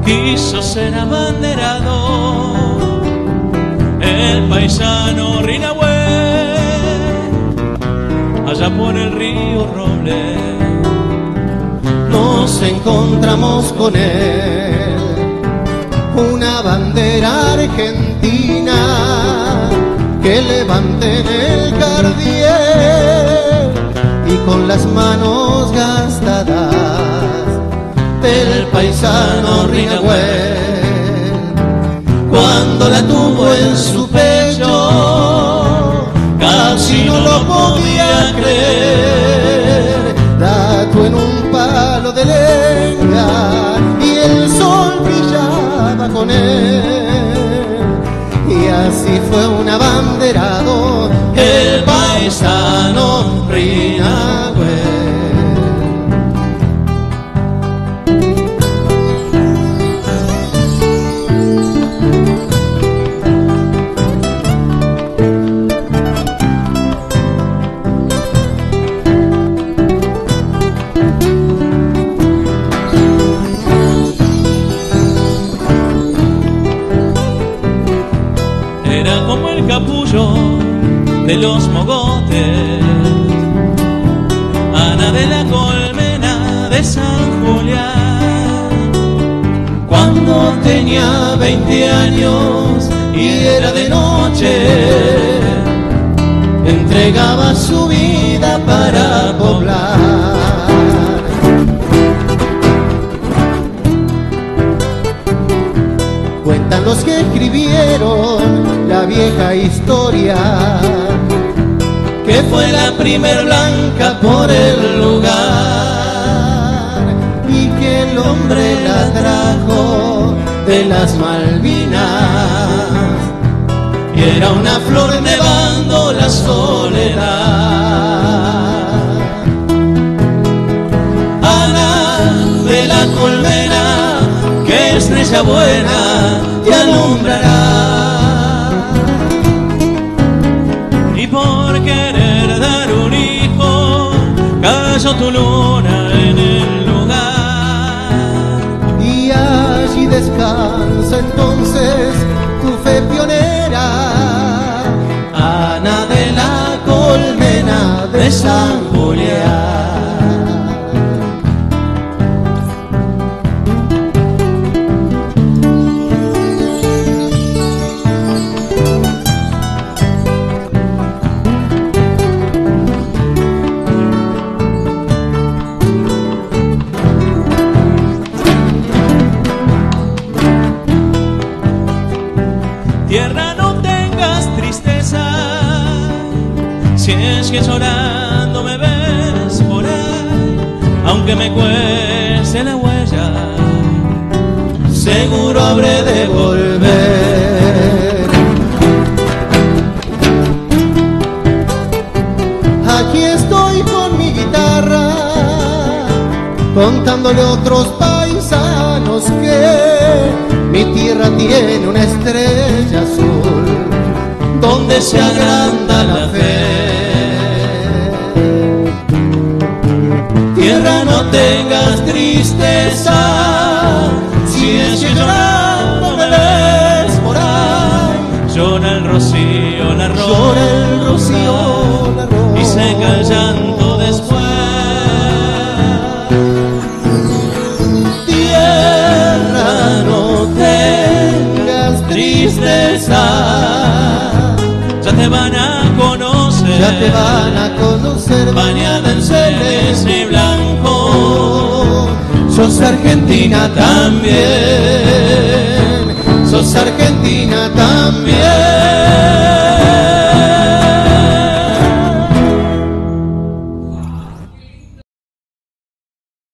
quiso ser abanderado, el paisano Rinahue, allá por el río Roble. Nos encontramos con él, una bandera argentina que levante en el Cardiel, y con las manos gastadas del paisano Rinahue, cuando la tuvo en su pecho casi no lo podía creer. Dato en un palo de leña y el sol brillaba con él, y así fue un abanderado el paisano Rinahue. Era como el capullo de los mogotes, Ana de la Colmena de San Julián. Cuando tenía 20 años y era de noche, entregaba su vida para poblar. Cuentan los que escribieron la vieja historia, que fue la primer blanca por el lugar, y que el hombre la trajo de las Malvinas, y era una flor nevando la soledad. Ana de la Colmena, que estrella buena te alumbrará, Y por querer dar un hijo cayó tu luna en el lugar. y allí descansa entonces tu fe pionera, Ana de la Colmena de San Julián. Tierra, no tengas tristeza, si es que llorando me ves por ahí, aunque me cueste la huella, Seguro habré de volver. Aquí estoy con mi guitarra, contándole a otros paisanos que mi tierra tiene una estrella azul donde se agranda la fe. Tierra, no tengas tristeza, si es que llorando me ves por ahí. llora el rocío, la rosa, Llora el rocío, la rosa, y seca el llanto después. Tierra, no tengas tristeza, Ya te van a conocer, ya te van a conocer, bañada en celeste y blanco. sos argentina también, sos argentina también.